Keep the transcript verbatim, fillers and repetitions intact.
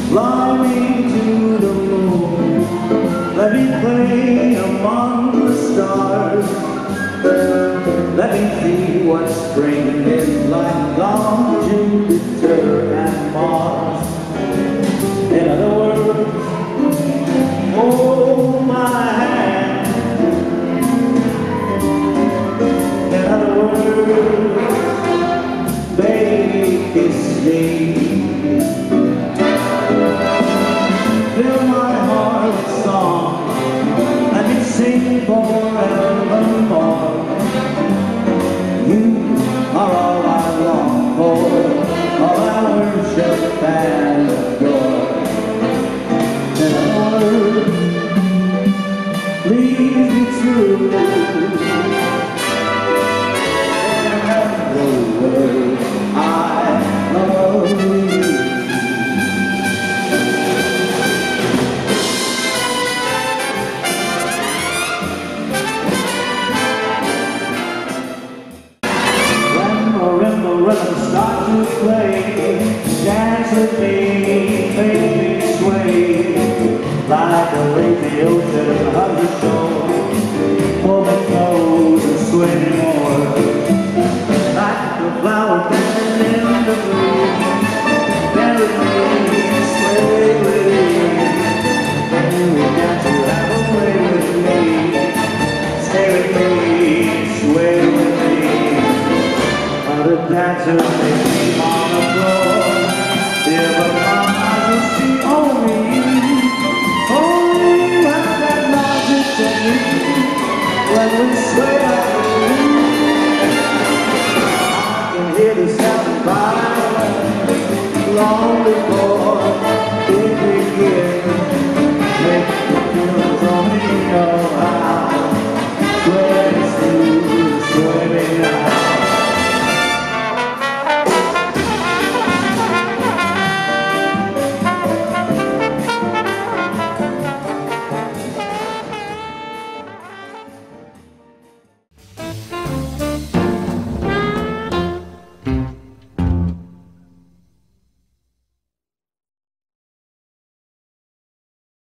Fly me to the moon, let me play among the stars. Let me see what spring is like on Jupiter and Mars. In other words, hold my hand. In other words, baby, kiss me. Fill my heart with song, let me sing forevermore. You are all I long for, all I worship and adore. In other words, please be true. In other words, I love you. Rhythm start to play, dance with me, make me sway, like a lazy ocean of the shore. Pull me close and sway me more, like a flower bending in the breeze. Dance with me, sway with me, and we got to have a way with me. Stay with me, sway with me. The dancer may be on the floor, yeah, but my eyes will see only you. Only you have that magic technique when we sway like a I can hear the sound of fire long before it begins. Make the feelings only know how. Sway me, sway me now.